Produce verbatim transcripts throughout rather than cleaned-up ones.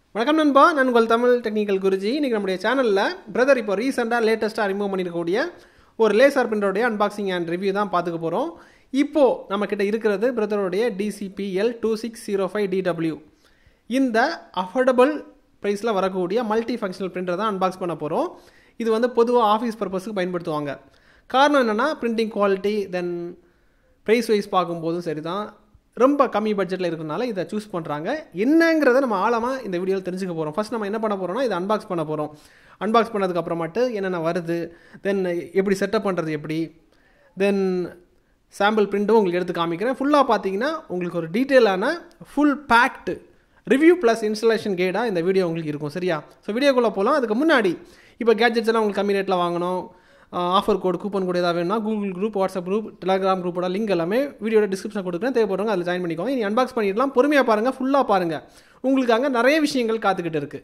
வணக்கம் நண்பா, நான் உங்கள் தமிழ் டெக்னிக்கல் குருஜி. இன்றைக்கி நம்முடைய சேனலில் பிரதர் இப்போ ரீசெண்டாக லேட்டஸ்ட்டாக ரிமூவ் பண்ணியிருக்கக்கூடிய ஒரு லேசர் பிரிண்டருடைய அன்பாக்சிங் அண்ட் ரிவ்யூ தான் பார்த்துக்க போகிறோம். இப்போது நம்மக்கிட்ட இருக்கிறது பிரதருடைய DCPL two six zero five DW. இந்த அஃபோர்டபுள் ப்ரைஸில் வரக்கூடிய மல்டி ஃபங்க்ஷனல் பிரிண்டர் தான் அன்பாக்ஸ் பண்ண போகிறோம். இது வந்து பொதுவாக ஆஃபீஸ் பர்பஸுக்கு பயன்படுத்துவாங்க. காரணம் என்னென்னா, printing quality then price wise பார்க்கும்போதும் சரி தான், ரொம்ப கம்மி பட்ஜெட்டில் இருக்கிறனால இதை சூஸ் பண்ணுறாங்க. என்னங்கிறத நம்ம ஆழமாக இந்த வீடியோவில் தெரிஞ்சுக்க போகிறோம். ஃபஸ்ட் நம்ம என்ன பண்ண போகிறோம்னா, இதை அன்பாக்ஸ் பண்ண போகிறோம். அன்பாக்ஸ் பண்ணதுக்கு அப்புறமாட்டு என்னென்ன வருது, தென் எப்படி செட்டப் பண்ணுறது எப்படி, தென் சாம்பிள் பிரிண்ட்டும் உங்களுக்கு எடுத்து காமிக்கிறேன். ஃபுல்லாக பார்த்தீங்கன்னா உங்களுக்கு ஒரு டீட்டெயிலான full packed review plus installation கைடாக இந்த வீடியோ உங்களுக்கு இருக்கும். சரியா? ஸோ வீடியோக்குள்ளே போகலாம். அதுக்கு முன்னாடி இப்போ கேட்ஜெட்ஸ் எல்லாம் உங்களுக்கு கம்மி ரேட்டில் வாங்கணும், ஆஃபர் கோடு கூப்பன் கோடு ஏதாவது வேணும்னா Google group, WhatsApp group, Telegram குரூப்போட லிங்க் எல்லாமே வீடியோட டிஸ்கிரிப்ஷன் கொடுக்குறேன். தேவைப்படுறவங்க அதில் ஜாயின் பண்ணிக்கோங்க. இனி அன்பாக்ஸ் பண்ணிடலாம். பொறுமையாக பாருங்கள், ஃபுல்லாக பாருங்கள். உங்களுக்காக நிறைய விஷயங்கள் காத்துக்கிட்டு இருக்குது.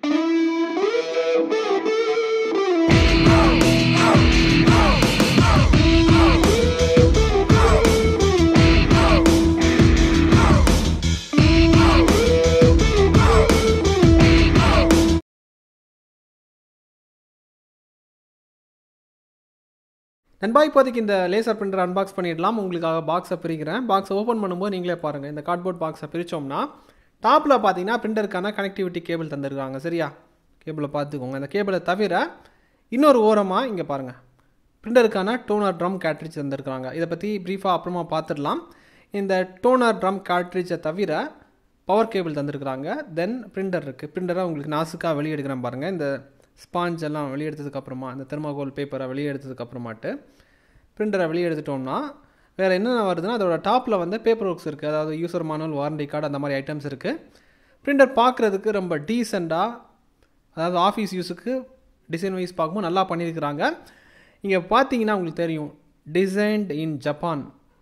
நண்பா, இப்போதைக்கு இந்த லேசர் பிரிண்டர் அன்பாக்ஸ் பண்ணிடலாம். உங்களுக்காக பாக்ஸை பிரிக்கிறேன். பாக்ஸை ஓப்பன் பண்ணும்போது நீங்களே பாருங்கள். இந்த கார்ட்போர்ட் பாக்ஸை பிரித்தோம்னா டாப்பில் பார்த்தீங்கன்னா பிரிண்டருக்கான கனெக்டிவிட்டி கேபிள் தந்துருக்காங்க. சரியா? கேபிளை பார்த்துக்கோங்க. இந்த கேபிளை தவிர இன்னொரு ஓரமாக இங்கே பாருங்கள், பிரிண்டருக்கான டோனர் ட்ரம் கேட்ரிட்ஜ் தந்துருக்காங்க. இதை பற்றி ப்ரீஃபாக அப்புறமா பார்த்துடலாம். இந்த டோனர் ட்ரம் கேட்ரிட்ஜை தவிர பவர் கேபிள் தந்துருக்குறாங்க. தென் பிரிண்டர் இருக்குது. பிரிண்டரை உங்களுக்கு நாசுக்காக வெளியே எடுக்கிறேன் பாருங்கள். இந்த ஸ்பாஞ்ச் எல்லாம் வெளியே எடுத்ததுக்கப்புறமா, இந்த தெர்மாகோல் பேப்பரை வெளியே எடுத்ததுக்கப்புறமாட்டு பிரிண்டரை வெளியே எடுத்துட்டோம்னா வேறு என்னென்ன வருதுன்னா, அதோட டாப்பில் வந்து பேப்பர் ஒர்க்ஸ் இருக்குது. அதாவது யூசர் மானுவல், வாரண்டி கார்டு, அந்த மாதிரி ஐட்டம்ஸ் இருக்குது. பிரிண்டர் பார்க்குறதுக்கு ரொம்ப டீசெண்டாக, அதாவது ஆஃபீஸ் யூஸுக்கு டிசைன் வைஸ் பார்க்கும்போது நல்லா பண்ணியிருக்கிறாங்க. இங்கே பார்த்தீங்கன்னா உங்களுக்கு தெரியும், டிசைன்ட் இன் ஜப்பான்.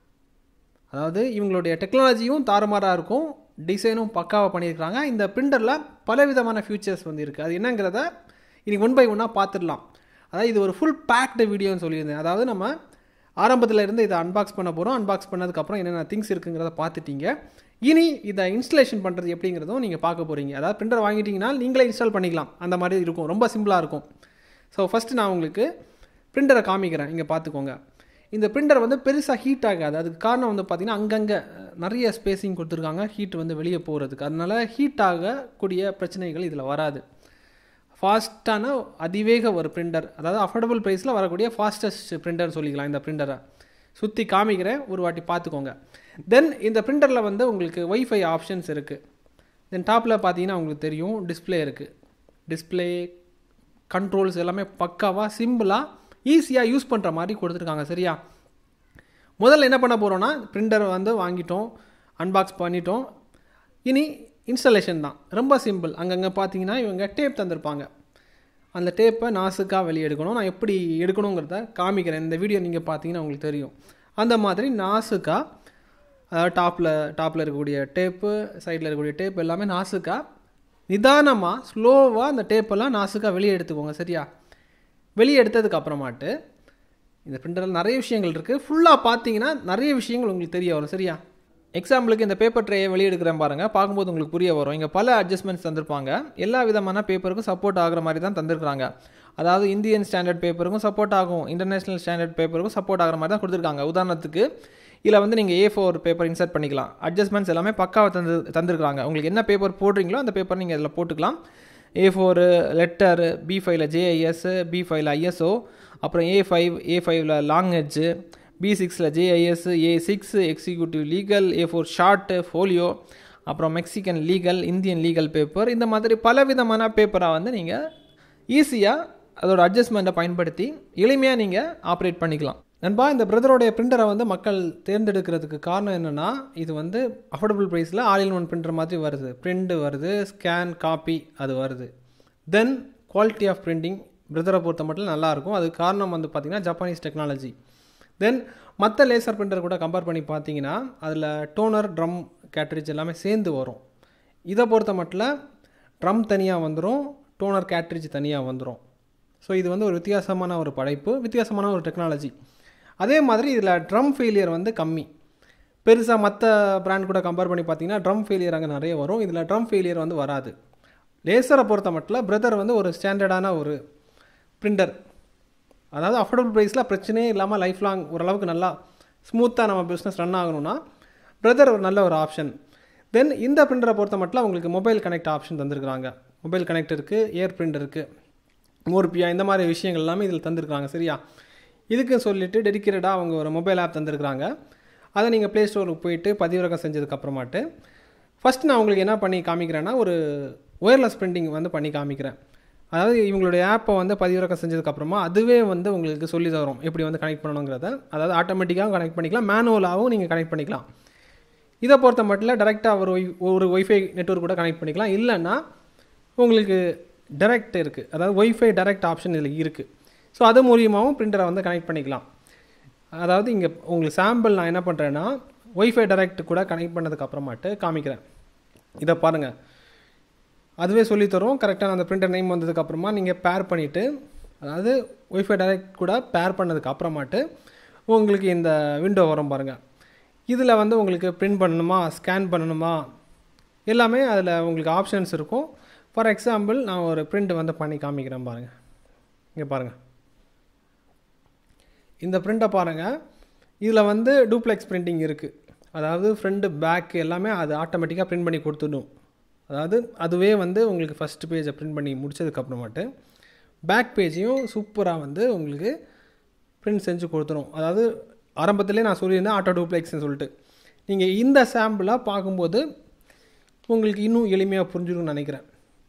அதாவது இவங்களுடைய டெக்னாலஜியும் தாறுமாறாக இருக்கும், டிசைனும் பக்காவாக பண்ணியிருக்கிறாங்க. இந்த பிரிண்டரில் பலவிதமான ஃபியூச்சர்ஸ் வந்து இருக்குது. அது என்னங்கிறத இன்றைக்கி ஒன் பை ஒன்னாக பார்த்துடலாம். அதாவது இது ஒரு ஃபுல் பேக்டு வீடியோன்னு சொல்லியிருந்தேன். அதாவது நம்ம ஆரம்பத்தில் இருந்து இதை அன்பாக்ஸ் பண்ண போகிறோம். அன்பாக்ஸ் பண்ணதுக்கப்புறம் என்னென்ன திங்ஸ் இருக்குங்கிறத பார்த்துட்டீங்க. இனி இதை இன்ஸ்டலேஷன் பண்ணுறது எப்படிங்கிறதும் நீங்கள் பார்க்க போகிறீங்க. அதாவது பிரிண்டர் வாங்கிட்டீங்கன்னா நீங்களே இன்ஸ்டால் பண்ணிக்கலாம். அந்த மாதிரி இருக்கும், ரொம்ப சிம்பிளாக இருக்கும். ஸோ ஃபஸ்ட்டு நான் உங்களுக்கு பிரிண்டரை காமிக்கிறேன். இங்கே பார்த்துக்கோங்க. இந்த பிரிண்டர் வந்து பெருசாக ஹீட் ஆகாது. அதுக்கு காரணம் வந்து பார்த்திங்கன்னா, அங்கங்கே நிறைய ஸ்பேஸிங் கொடுத்துருக்காங்க ஹீட் வந்து வெளியே போகிறதுக்கு. அதனால் ஹீட் ஆகக்கூடிய பிரச்சனைகள் இதில் வராது. ஃபாஸ்ட்டான அதிவேக ஒரு பிரிண்டர், அதாவது அஃபோர்டபுள் ப்ரைஸில் வரக்கூடிய ஃபாஸ்டஸ்ட் பிரிண்டர்னு சொல்லிக்கலாம். இந்த பிரிண்டரை சுற்றி காமிக்கிறேன், ஒரு வாட்டி பார்த்துக்கோங்க. தென் இந்த பிரிண்டரில் வந்து உங்களுக்கு ஒய்ஃபை ஆப்ஷன்ஸ் இருக்குது. தென் டாப்பில் பார்த்தீங்கன்னா உங்களுக்கு தெரியும் டிஸ்பிளே இருக்குது. டிஸ்பிளே கண்ட்ரோல்ஸ் எல்லாமே பக்காவாக சிம்பிளாக ஈஸியாக யூஸ் பண்ணுற மாதிரி கொடுத்துருக்காங்க. சரியா? முதல்ல என்ன பண்ண போகிறோன்னா, பிரிண்டர் வந்து வாங்கிட்டோம், அன்பாக்ஸ் பண்ணிட்டோம். இனி இன்ஸ்டாலேஷன் தான். ரொம்ப சிம்பிள். அங்கங்கே பார்த்தீங்கன்னா இவங்க டேப் தந்திருப்பாங்க. அந்த டேப்பை நாசுக்காக வெளியே எடுக்கணும். நான் எப்படி எடுக்கணுங்கிறத காமிக்கிறேன். இந்த வீடியோ நீங்கள் பார்த்தீங்கன்னா உங்களுக்கு தெரியும். அந்த மாதிரி நாசுக்காக, அதாவது டாப்பில் டாப்பில் இருக்கக்கூடிய டேப்பு, சைடில் இருக்கக்கூடிய டேப் எல்லாமே நாசுக்காக நிதானமாக ஸ்லோவாக அந்த டேப்பெல்லாம் நாசுக்காக வெளியே எடுத்துக்கோங்க. சரியா? வெளியே எடுத்ததுக்கு அப்புறமாட்டு இந்த பிரிண்டரில் நிறைய விஷயங்கள் இருக்குது. ஃபுல்லாக பார்த்தீங்கன்னா நிறைய விஷயங்கள் உங்களுக்கு தெரிய வரும். சரியா? எக்ஸாம்பிளுக்கு இந்த பேப்பர் ட்ரேயை வெளியே எடுக்கிறேன் பாருங்கள். பார்க்கும்போது உங்களுக்கு புரிய வரும். இங்கே பல அட்ஜஸ்ட்மெண்ட்ஸ் தந்திருப்பாங்க. எல்லா விதமான பேப்பருக்கும் சப்போர்ட் ஆகிற மாதிரி தான் தந்திருக்காங்க. அதாவது இந்தியன் ஸ்டாண்டர்ட் பேப்பருக்கும் சப்போர்ட் ஆகும், இன்டர்நேஷ்னல் ஸ்டாண்டர்ட் பேப்பருக்கும் சப்போர்ட் ஆகிற மாதிரி தான் கொடுத்துருக்காங்க. உதாரணத்துக்கு இதில் வந்து நீங்கள் ஏ ஃபோர் பேப்பர் இன்சர்ட் பண்ணிக்கலாம். அட்ஜஸ்ட்மெண்ட்ஸ் எல்லாமே பக்காவாக தந்து தந்திருக்காங்க. உங்களுக்கு என்ன பேப்பர் போடுறீங்களோ அந்த பேப்பர் நீங்கள் இதில் போட்டுக்கலாம். ஏ ஃபோரு லெட்டரு, பி ஃபைவ்ல ஜேஐஎஸ், பி ஃபைவ்ல ஐஎஸ்ஓ, அப்புறம் ஏ ஃபைவ் ஏ ஃபைவ்ல லாங் எட்ஜு, பி சிக்ஸில் JIS, A six executive legal, A four short folio, அப்புறம் Mexican legal, Indian legal paper. இந்த மாதிரி பலவிதமான பேப்பராக வந்து நீங்கள் ஈஸியாக அதோட அட்ஜஸ்ட்மெண்ட்டை பயன்படுத்தி எளிமையாக நீங்கள் ஆப்ரேட் பண்ணிக்கலாம். நண்பா, இந்த பிரதரோடைய பிரிண்டரை வந்து மக்கள் தேர்ந்தெடுக்கிறதுக்கு காரணம் என்னென்னா, இது வந்து அஃபோர்டபுள் ப்ரைஸில் ஆல் இன் ஒன் பிரிண்டர் மாதிரி வருது. பிரிண்ட் வருது, ஸ்கேன் காப்பி அது வருது. தென் குவாலிட்டி ஆஃப் பிரிண்டிங் பிரதரை பொறுத்த மட்டும் நல்லாயிருக்கும். அதுக்கு காரணம் வந்து பார்த்திங்கன்னா ஜப்பானீஸ் டெக்னாலஜி. தென் மற்ற லேசர் பிரிண்டர் கூட கம்பேர் பண்ணி பார்த்தீங்கன்னா அதில் டோனர் ட்ரம் கேட்ரிட்ஜ் எல்லாமே சேர்ந்து வரும். இதை பொறுத்த மட்டும் ட்ரம் தனியாக வந்துடும், டோனர் கேட்ரிட்ஜ் தனியாக வந்துடும். ஸோ இது வந்து ஒரு வித்தியாசமான ஒரு படைப்பு, வித்தியாசமான ஒரு டெக்னாலஜி. அதே மாதிரி இதில் ட்ரம் ஃபெயிலியர் வந்து கம்மி. பெருசாக மற்ற பிராண்ட் கூட கம்பேர் பண்ணி பார்த்தீங்கன்னா ட்ரம் ஃபெயிலியர் அங்கே நிறைய வரும். இதில் ட்ரம் ஃபெயிலியர் வந்து வராது. லேசரை பொறுத்த மட்டும் பிரதர் வந்து ஒரு ஸ்டாண்டர்டான ஒரு பிரிண்டர், அதாவது அஃபோர்டபுள் ப்ரைஸில் பிரச்சனையே இல்லாமல் லைஃப் லாங் ஓரளவுக்கு நல்லா ஸ்மூத்தாக நம்ம பிஸ்னஸ் ரன் ஆகணும்னா பிரதர் ஒரு நல்ல ஒரு ஆப்ஷன். தென் இந்த பிரிண்டரை பொறுத்த மட்டும் உங்களுக்கு மொபைல் கனெக்ட் ஆப்ஷன் தந்திருக்கிறாங்க. மொபைல் கனெக்ட் இருக்குது, ஏர் பிரிண்ட் இருக்குது, மோர்பியா, இந்த மாதிரி விஷயங்கள் எல்லாமே இதில் தந்திருக்காங்க. சரியா, இதுக்கு சொல்லிவிட்டு டெடிக்கேட்டடாக அவங்க ஒரு மொபைல் ஆப் தந்திருக்கிறாங்க. அதை நீங்கள் ப்ளே ஸ்டோருக்கு போயிட்டு பதிவிறக்கம் செஞ்சதுக்கப்புறமாட்டு ஃபஸ்ட் நான் உங்களுக்கு என்ன பண்ணி காமிக்கிறேன்னா ஒரு ஒயர்லெஸ் பிரிண்டிங் வந்து பண்ணி காமிக்கிறேன். அதாவது இவங்களுடைய ஆப்பை வந்து பதிவிறக்கம் செஞ்சதுக்கப்புறமா அதுவே வந்து உங்களுக்கு சொல்லி தரும் எப்படி வந்து கனெக்ட் பண்ணணுங்கிறத. அதாவது ஆட்டோமேட்டிக்காகவும் கனெக்ட் பண்ணிக்கலாம், மேனுவலாகவும் நீங்கள் கனெக்ட் பண்ணிக்கலாம். இதை பொறுத்த மட்டும் டேரெக்டாக ஒரு ஒய் ஒரு ஒய்ஃபை நெட்வொர்க் கூட கனெக்ட் பண்ணிக்கலாம். இல்லைன்னா உங்களுக்கு டைரக்ட் இருக்குது, அதாவது ஒய்ஃபை டைரக்ட் ஆப்ஷன் இதில் இருக்குது. ஸோ அது மூலியமாகவும் பிரிண்டரை வந்து கனெக்ட் பண்ணிக்கலாம். அதாவது இங்கே உங்களுக்கு சாம்பிள் நான் என்ன பண்ணுறேன்னா ஒய்ஃபை டைரக்ட் கூட கனெக்ட் பண்ணதுக்கப்புறமாட்டு காமிக்கிறேன். இதை பாருங்கள், அதுவே சொல்லித்தரும். கரெக்டாக அந்த பிரிண்டர் நேம் வந்ததுக்கப்புறமா நீங்கள் பேர் பண்ணிவிட்டு, அதாவது ஒய்ஃபை டைரக்ட் கூட பேர் பண்ணதுக்கு அப்புறமாட்டு உங்களுக்கு இந்த விண்டோ வரும் பாருங்கள். இதில் வந்து உங்களுக்கு பிரிண்ட் பண்ணணுமா, ஸ்கேன் பண்ணணுமா, எல்லாமே அதில் உங்களுக்கு ஆப்ஷன்ஸ் இருக்கும். ஃபார் எக்ஸாம்பிள் நான் ஒரு பிரிண்ட் வந்து பண்ணி காமிக்கிறேன் பாருங்கள். இங்கே பாருங்கள், இந்த பிரிண்ட்டை பாருங்கள். இதில் வந்து டூப்ளெக்ஸ் பிரிண்டிங் இருக்குது. அதாவது ஃப்ரண்ட் பேக் எல்லாமே அது ஆட்டோமேட்டிக்காக பிரிண்ட் பண்ணி கொடுத்துடும். அதாவது அதுவே வந்து உங்களுக்கு ஃபஸ்ட்டு பேஜை பிரிண்ட் பண்ணி முடித்ததுக்கப்புறமாட்டு பேக் பேஜையும் சூப்பராக வந்து உங்களுக்கு பிரிண்ட் செஞ்சு கொடுத்துரும். அதாவது ஆரம்பத்திலே நான் சொல்லியிருந்தேன் ஆட்டோ டூப்ளெக்ஸ்ன்னு சொல்லிட்டு. நீங்கள் இந்த சாம்பிளாக பார்க்கும்போது உங்களுக்கு இன்னும் எளிமையாக புரிஞ்சுக்கணும்னு நினைக்கிறேன்.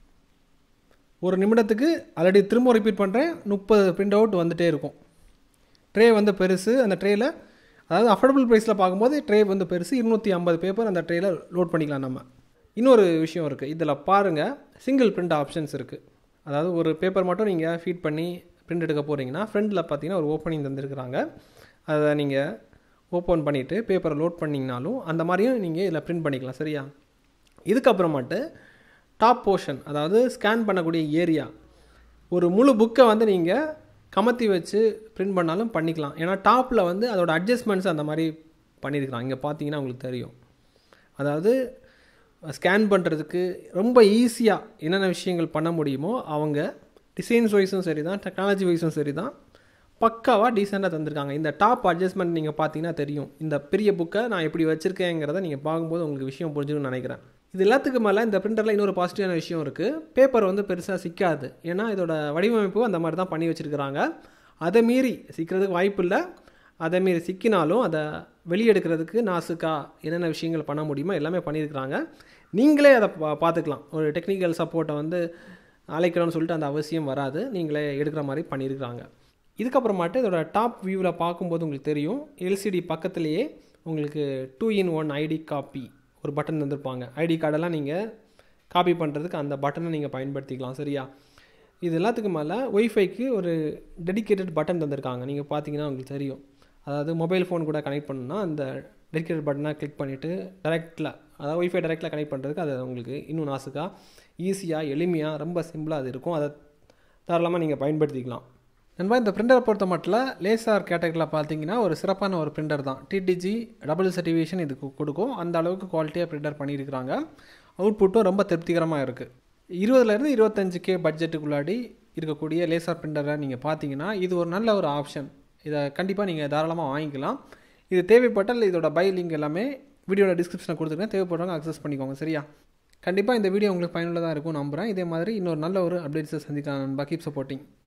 ஒரு நிமிடத்துக்கு ஆல்ரெடி திரும்ப ரிப்பீட் பண்ணுறேன், முப்பது பிரிண்ட் அவுட் வந்துகிட்டே இருக்கும். ட்ரே வந்து பெருசு, அந்த ட்ரேயில் அதாவது அஃபோர்டபுள் ப்ரைஸில் பார்க்கும்போது ட்ரே வந்து பெருசு, இருநூற்றி ஐம்பது பேப்பர் அந்த ட்ரேயில் லோட் பண்ணிக்கலாம் நம்ம. இன்னொரு விஷயம் இருக்குது, இதில் பாருங்கள் சிங்கிள் பிரிண்ட் ஆப்ஷன்ஸ் இருக்குது. அதாவது ஒரு பேப்பர் மட்டும் நீங்கள் ஃபீட் பண்ணி பிரிண்ட் எடுக்க போகிறீங்கன்னா ஃப்ரண்டில் பார்த்தீங்கன்னா ஒரு ஓப்பனிங் தந்துருக்குறாங்க. அதை நீங்கள் ஓப்பன் பண்ணிவிட்டு பேப்பரை லோட் பண்ணிங்கனாலும் அந்த மாதிரியும் நீங்கள் இதில் பிரிண்ட் பண்ணிக்கலாம். சரியா, இதுக்கப்புறமாட்டு டாப் போர்ஷன், அதாவது ஸ்கேன் பண்ணக்கூடிய ஏரியா, ஒரு முழு புக்கை வந்து நீங்கள் கமத்தி வச்சு பிரிண்ட் பண்ணாலும் பண்ணிக்கலாம். ஏன்னா டாப்பில் வந்து அதோட அட்ஜஸ்ட்மெண்ட்ஸ் அந்த மாதிரி பண்ணியிருக்கிறாங்க. இங்கே பார்த்தீங்கன்னா உங்களுக்கு தெரியும். அதாவது ஸ்கேன் பண்ணுறதுக்கு ரொம்ப ஈஸியாக என்னென்ன விஷயங்கள் பண்ண முடியுமோ அவங்க டிசைன்ஸ் வைஸும் சரி தான், டெக்னாலஜி வைஸும் சரி தான், பக்காவாக டீசெண்டாக தந்திருக்காங்க. இந்த டாப் அட்ஜஸ்ட்மெண்ட் நீங்கள் பார்த்தீங்கன்னா தெரியும். இந்த பெரிய புக்கை நான் எப்படி வச்சுருக்கேங்கிறத நீங்கள் பார்க்கும்போது உங்களுக்கு விஷயம் புரிஞ்சுக்கணும்னு நினைக்கிறேன். இது எல்லாத்துக்கு மேலே இந்த பிரிண்டரில் இன்னொரு பாசிட்டிவான விஷயம் இருக்குது. பேப்பர் வந்து பெருசாக சிக்காது. ஏன்னா இதோட வடிவமைப்பு அந்த மாதிரி தான் பண்ணி வச்சுருக்கிறாங்க. அதை மீறி சிக்கிறதுக்கு வாய்ப்பு இல்லை. அதை மீறி சிக்கினாலும் அதை வெளியெடுக்கிறதுக்கு நாசுக்கா என்னென்ன விஷயங்கள் பண்ண முடியுமோ எல்லாமே பண்ணியிருக்கிறாங்க. நீங்களே அதை பா பார்த்துக்கலாம். ஒரு டெக்னிக்கல் சப்போர்ட்டை வந்து அழைக்கணும்னு சொல்லிட்டு அந்த அவசியம் வராது. நீங்களே எடுக்கிற மாதிரி பண்ணியிருக்கிறாங்க. இதுக்கப்புறமாட்டு இதோட டாப் வியூவில் பார்க்கும்போது உங்களுக்கு தெரியும், எல்சிடி பக்கத்துலேயே உங்களுக்கு two in one ID copy ஒரு பட்டன் தந்திருப்பாங்க. ஐடி கார்டெல்லாம் நீங்கள் காப்பி பண்ணுறதுக்கு அந்த பட்டனை நீங்கள் பயன்படுத்திக்கலாம். சரியா, இது எல்லாத்துக்கு மேலே ஒய்ஃபைக்கு ஒரு டெடிக்கேட்டட் பட்டன் தந்திருக்காங்க. நீங்கள் பார்த்தீங்கன்னா உங்களுக்கு தெரியும். அதாவது மொபைல் ஃபோன் கூட கனெக்ட் பண்ணணும்னா அந்த டெடிக்கேட்டட் பட்டனை கிளிக் பண்ணிவிட்டு டேரெக்டில், அதாவது ஒய்ஃபை டேரெக்டில் கனெக்ட் பண்ணுறதுக்கு அது உங்களுக்கு இன்னும் நாசுக்காக ஈஸியாக எளிமையாக ரொம்ப சிம்பிளாக அது இருக்கும். அதை தாராளமாக நீங்கள் பயன்படுத்திக்கலாம். நண்பா, இந்த பிரிண்டரை பொறுத்த மட்டும் லேசர் கேட்டகரியில் பார்த்தீங்கன்னா ஒரு சிறப்பான ஒரு பிரிண்டர் தான். டிடிஜி டபுள் சர்டிஃபிகேஷன் இதுக்கு கொடுக்கும். அந்த அளவுக்கு குவாலிட்டியாக பிரிண்டர் பண்ணியிருக்கிறாங்க. அவுட்புட்டும் ரொம்ப திருப்திகரமாக இருக்குது. இருபதுலேருந்து இருபத்தஞ்சு கே பட்ஜெட்டுக்குள்ளாடி இருக்கக்கூடிய லேசர் பிரிண்டரை நீங்கள் பார்த்தீங்கன்னா இது ஒரு நல்ல ஒரு ஆப்ஷன். இதை கண்டிப்பாக நீங்கள் தாராளமாக வாங்கிக்கலாம். இது தேவைப்பட்டால் இதோட பை லிங்க் எல்லாமே வீடியோட டிஸ்கிரிப்ஷனில் கொடுத்துருக்கேன். தேவைப்படுறவங்க அக்சஸ் பண்ணிக்கோங்க. சரியா, கண்டிப்பாக இந்த வீடியோ உங்களுக்கு பயனுள்ளதாக இருக்கும் நம்புகிறேன். இதே மாதிரி இன்னொரு நல்ல ஒரு அப்டேட்ஸை சந்திக்கலாம் நண்பா. Keep supporting.